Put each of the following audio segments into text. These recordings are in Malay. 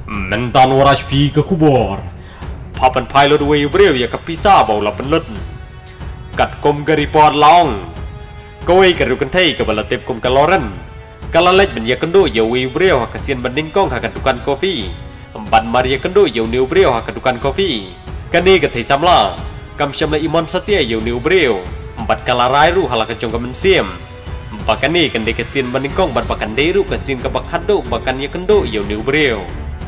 Mentan waras pi ke kubur. Papan pilot way breu ya ke pisa bau la penlut. Kat kom gari por long. Koi kerukan thai ke balatip kom kaloran. Kalalaj ben ya kendo ya way breu ha kasian banding kong ha dukan kopi. Ban Maria kendo ya new breu ha dukan kopi. Kani ke thai samla. Kam syamla imon setia ya new breu. Empat kalarai ru hala kecong ke mensiam. Bahkan ni kan dekesin meningkong ban bahkan deru kesin ke bakado bahkan ya kendo ya new breu.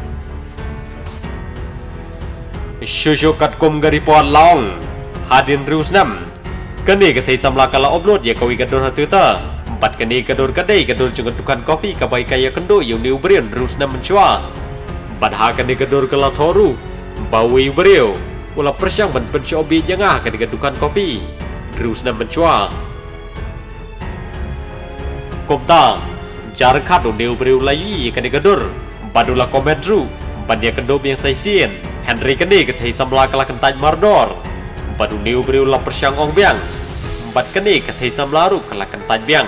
Shusho kat kom gari po long hadin rius nam kani ke thai samla kala upload ya kawi gador hatuta empat kani gador kadai gador jungat dukan kopi kabai kaya kendo ya new breu rius nam mencua badha kani gador kala thoru bawi breu ula persyang ban pencobi jangah kani dukan kopi rius nam mencua komta jar khat new breu lai kani gador badula komen ru ban ya kendo yang sai sien Henry kini kethi samla kala kentaj mardor badu new breu la persyang ong biang empat kini kethi samla ru kala kentaj biang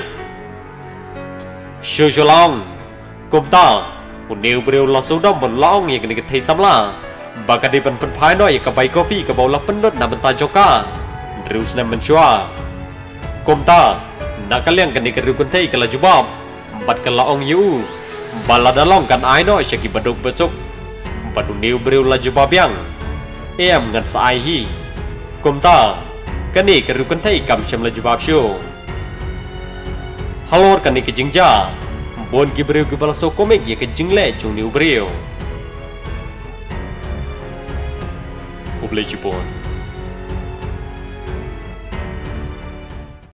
shujolong kumta new breu la sudam belong ye kini kethi samla baka di pen phai noi ka bai kopi ka baula pendot na benta joka drus na mencua kumta nak kalian kini keru kuntai kala jubab empat kala ong yu bala dalong kan ai noi syaki baduk becuk Padu new breu la jubab yang em ngat sai hi komta kani keru kan thai kam syam la jubab shu halor kani ke jingja bon ki breu ki bala so komik ye ke jingle chung new breu kuble chipon